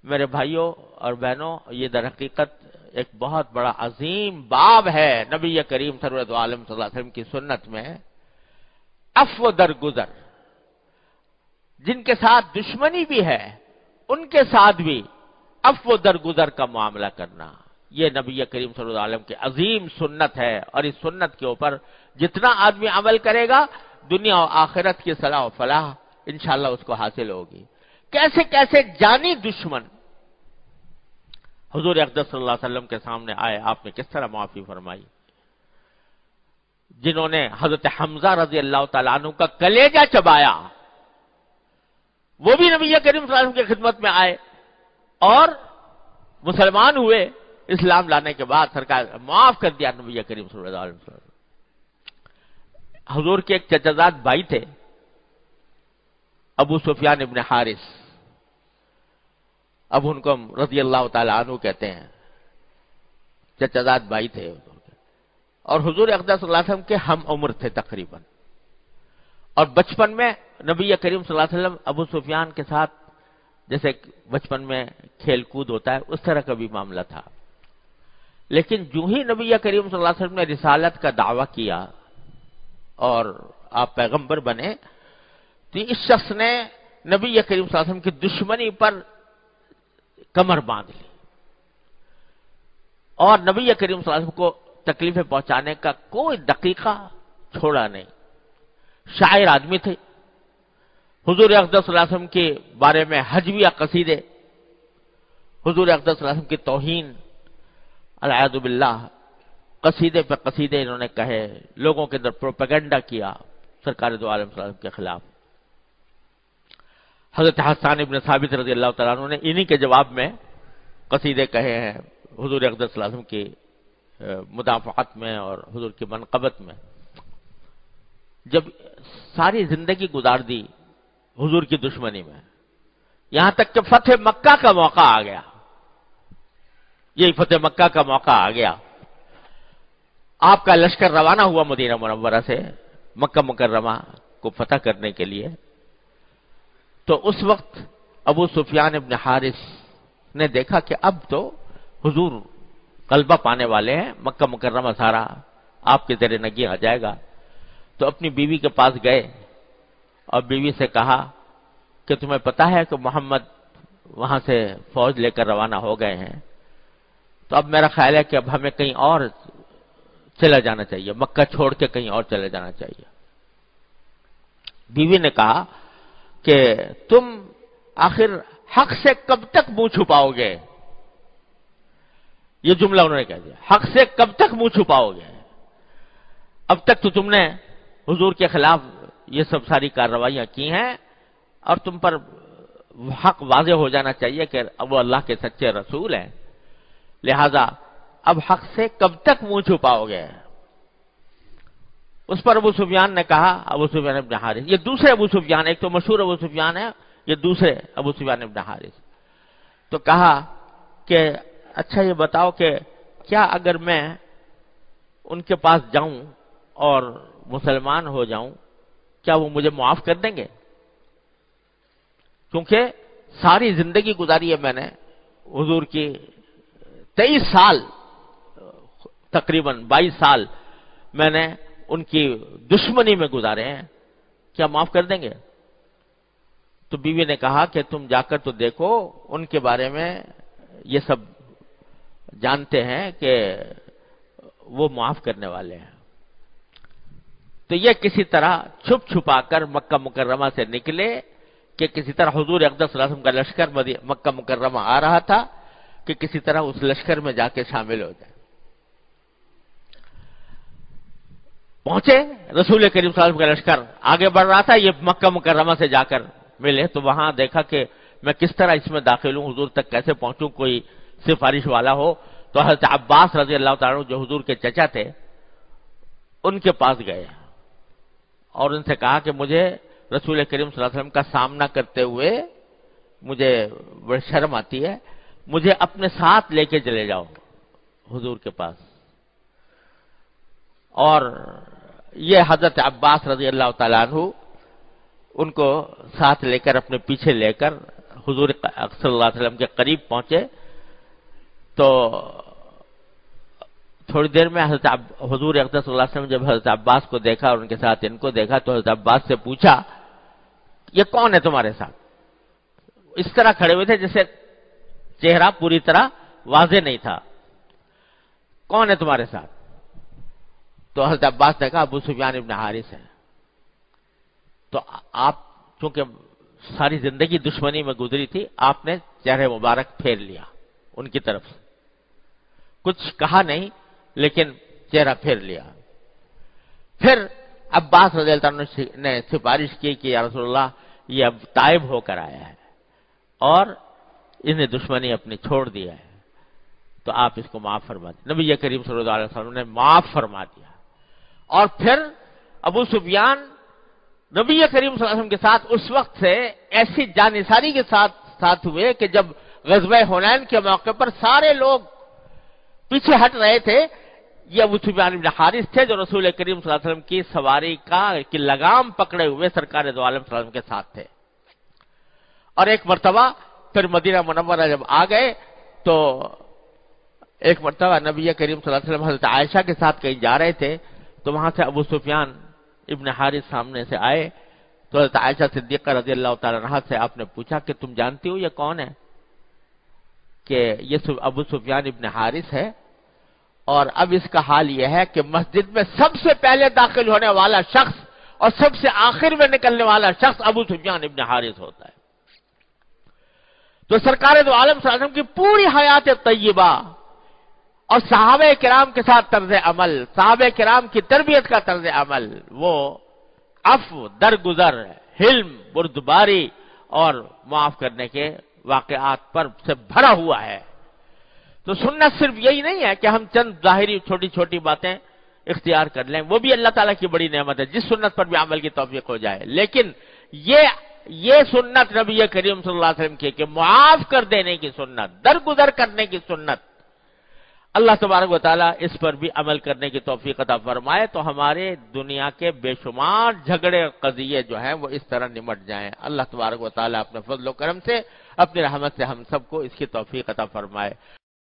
میرے بھائیوں اور بہنوں، یہ در حقیقت ایک بہت بڑا عظیم باب ہے نبی کریم سرورت عالم صلی اللہ علیہ وسلم کی سنت میں، عفو درگزر۔ جن کے ساتھ دشمنی بھی ہے ان کے ساتھ بھی عفو درگزر کا معاملہ کرنا، یہ نبی کریم صلی اللہ علیہ وسلم کی عظیم سنت ہے، اور اس سنت کے اوپر جتنا آدمی عمل کرے گا دنیا و آخرت کی صلاح و فلاح انشاءاللہ اس کو حاصل ہوگی۔ کیسے کیسے جانی دشمن حضور اقدس صلی اللہ علیہ وسلم کے سامنے آئے، آپ نے کس طرح معافی فرمائی۔ جنہوں نے حضرت حمزہ رضی اللہ تعالیٰ عنہ کا کلیجہ چبایا، وہ بھی نبی کریم صلی اللہ علیہ وسلم کی خدمت میں آئے اور مسلمان ہوئے۔ اسلام لانے کے بعد سرکار معاف کر دیا نبی کریم صلی اللہ علیہ وسلم۔ حضور کے ایک چچا زاد بھائی تھے، ابو سفیان ابن حارث، اب ان کو ہم رضی اللہ تعالی عنہ کہتے ہیں، چچا زاد بھائی تھے اور حضور اقدس صلی اللہ علیہ وسلم کے ہم عمر تھے تقریباً، اور بچپن میں نبی کریم صلی اللہ علیہ وسلم ابو سفیان کے ساتھ جیسے بچپن میں کھیل کود ہوتا ہے اس طرح کا بھی معاملہ تھا۔ لیکن جو ہی نبی کریم صلی اللہ علیہ وسلم نے رسالت کا دعویٰ کیا اور آپ پیغمبر بنے تو اس شخص نے نبی کریم صلی اللہ علیہ وسلم کی دشمنی پر کمر باندھ لی اور نبی کریم صلی اللہ علیہ وسلم کو تکلیفیں پہنچانے کا کوئی دقیقہ چھوڑا نہیں۔ شاعر آدمی تھے، حضور اقدس صلی اللہ علیہ وسلم کے بارے میں ہجویہ قصیدے، حضور اقدس صلی اللہ علیہ وسلم کی توہین العیاذ باللہ، قصیدے پہ قصیدے انہوں نے کہے، لوگوں کے اندر پروپیگنڈا کیا سرکار دو عالم صلی اللہ علیہ وسلم کے خلاف۔ حضرت حسان ابن ثابت رضی اللہ تعالیٰ عنہ نے انہی کے جواب میں قصیدے کہے ہیں حضور اقدس صلی اللہ علیہ وسلم کی مدافعت میں اور حضور کی منقبت میں۔ جب ساری زندگی گزار دی حضور کی دشمنی میں، یہاں تک کہ فتح مکہ کا موقع آ گیا، یہی فتح مکہ کا موقع آ گیا، آپ کا لشکر روانہ ہوا مدینہ منورہ سے مکہ مکرمہ کو فتح کرنے کے لیے، تو اس وقت ابو سفیان ابن حارث نے دیکھا کہ اب تو حضور غلبہ پانے والے ہیں، مکہ مکرمہ سارا آپ کے زیر نگین آ جائے گا، تو اپنی بیوی کے پاس گئے اور بیوی سے کہا کہ تمہیں پتا ہے کہ محمد وہاں سے فوج لے کر روانہ ہو گئے ہیں، تو اب میرا خیال ہے کہ اب ہمیں کہیں اور چلا جانا چاہیے، مکہ چھوڑ کے کہیں اور چلے جانا چاہیے۔ بیوی نے کہا کہ تم آخر حق سے کب تک منہ چھپاؤ گے؟ یہ جملہ انہوں نے کہہ دیا، حق سے کب تک منہ چھپاؤ گے؟ اب تک تو تم نے حضور کے خلاف یہ سب ساری کارروائیاں کی ہیں اور تم پر حق واضح ہو جانا چاہیے کہ وہ اللہ کے سچے رسول ہیں، لہذا اب حق سے کب تک منہ چھپاؤ گے؟ اس پر ابو سفیان نے کہا، ابو سفیان ابن حارث، یہ دوسرے ابو سفیان، ایک تو مشہور ابو سفیان ہے، یہ دوسرے ابو سفیان ابن حارث، تو کہا کہ اچھا یہ بتاؤ کہ کیا اگر میں ان کے پاس جاؤں اور مسلمان ہو جاؤں کیا وہ مجھے معاف کر دیں گے؟ کیونکہ ساری زندگی گزاری ہے میں نے حضور کی 23 سال تقریباً 22 سال میں نے ان کی دشمنی میں گزارے ہیں، کیا معاف کر دیں گے؟ تو بیوی نے کہا کہ تم جا کر تو دیکھو، ان کے بارے میں یہ سب جانتے ہیں کہ وہ معاف کرنے والے ہیں۔ تو یہ کسی طرح چھپ چھپا کر مکہ مکرمہ سے نکلے کہ کسی طرح حضور اقدس صلی اللہ علیہ وسلم کا لشکر مکہ مکرمہ آ رہا تھا کہ کسی طرح اس لشکر میں جا کے شامل ہو جائے۔ پہنچے، رسول کریم صلی اللہ علیہ وسلم کا لشکر آگے بڑھ رہا تھا، یہ مکہ مکرمہ سے جا کر ملے تو وہاں دیکھا کہ میں کس طرح اس میں داخل ہوں، حضور تک کیسے پہنچوں، کوئی سفارش والا ہو۔ تو حضرت عباس رضی اللہ تعالیٰ عنہ جو حضور کے چچا تھے ان کے پاس گئے اور ان سے کہا کہ مجھے رسول کریم صلی اللہ علیہ وسلم کا سامنا کرتے ہوئے مجھے بڑی شرم آتی ہے، مجھے اپنے ساتھ لے کے چلے جاؤ حضور کے پاس۔ اور یہ حضرت عباس رضی اللہ تعالیٰ عنہ ان کو ساتھ لے کر اپنے پیچھے لے کر حضور صلی اللہ علیہ وسلم کے قریب پہنچے تو تھوڑی دیر میں حضور اقدس صلی اللہ علیہ وسلم جب حضرت عباس کو دیکھا اور ان کے ساتھ ان کو دیکھا تو حضرت عباس سے پوچھا یہ کون ہے تمہارے ساتھ؟ اس طرح کھڑے ہوئے تھے جیسے چہرہ پوری طرح واضح نہیں تھا. کون ہے تمہارے ساتھ؟ تو حضرت عباس نے کہا ابو سفیان ابن حارث ہے. تو آپ چونکہ ساری زندگی دشمنی میں گزری تھی، آپ نے چہرے مبارک پھیر لیا ان کی طرف سے، کچھ کہا نہیں لیکن چہرہ پھیر لیا. پھر عباس رضی اللہ عنہ نے سفارش کی کہ یا رسول اللہ یہ اب تائب ہو کر آیا ہے اور انہیں دشمنی اپنی چھوڑ دیا ہے تو آپ اس کو معاف فرما دیں. نبی کریم صلی اللہ علیہ وسلم نے معاف فرما دیا. اور پھر ابو سفیان نبی کریم صلی اللہ علیہ وسلم کے ساتھ اس وقت سے ایسی جانثاری کے ساتھ ہوئے کہ جب غزوہ حنین کے موقع پر سارے لوگ پیچھے ہٹ رہے تھے، یہ ابو سفیان بن حارث تھے جو رسول کریم صلی اللہ علیہ وسلم کی سواری کی لگام پکڑے ہوئے سرکار دو عالم صلی اللہ علیہ وسلم کے ساتھ تھے. اور ایک مرتبہ پھر مدینہ منورہ جب آ گئے تو ایک مرتبہ نبی کریم صلی اللہ علیہ وسلم حضرت عائشہ کے ساتھ کہیں جا رہے تھے تو وہاں سے ابو سفیان ابن حارث سامنے سے آئے تو حضرت عائشہ صدیقہ رضی اللہ تعالی عنہا سے آپ نے پوچھا کہ تم جانتی ہو یہ کون ہے؟ کہ یہ ابو سفیان ابن حارث ہے اور اب اس کا حال یہ ہے کہ مسجد میں سب سے پہلے داخل ہونے والا شخص اور سب سے آخر میں نکلنے والا شخص ابو سفیان ابن حارث ہوتا ہے. تو سرکار دو عالم صلی اللہ علیہ وسلم کی پوری حیات طیبہ اور صحابہ کرام کے ساتھ طرز عمل، صحابہ کرام کی تربیت کا طرز عمل، وہ عفو، درگزر، حلم، بردباری اور معاف کرنے کے واقعات پر سے بھرا ہوا ہے. تو سنت صرف یہی نہیں ہے کہ ہم چند ظاہری چھوٹی چھوٹی باتیں اختیار کر لیں، وہ بھی اللہ تعالیٰ کی بڑی نعمت ہے جس سنت پر بھی عمل کی توفیق ہو جائے. لیکن یہ سنت نبی کریم صلی اللہ علیہ وسلم کی کہ معاف کر دینے کی سنت، درگزر کرنے کی سنت، اللہ تبارک و تعالیٰ اس پر بھی عمل کرنے کی توفیق عطا فرمائے تو ہمارے دنیا کے بے شمار جھگڑے قضیے جو ہیں وہ اس طرح نمٹ جائیں. اللہ تبارک و تعالیٰ اپنے فضل و کرم سے، اپنی رحمت سے ہم سب کو اس کی توفیق عطا فرمائے.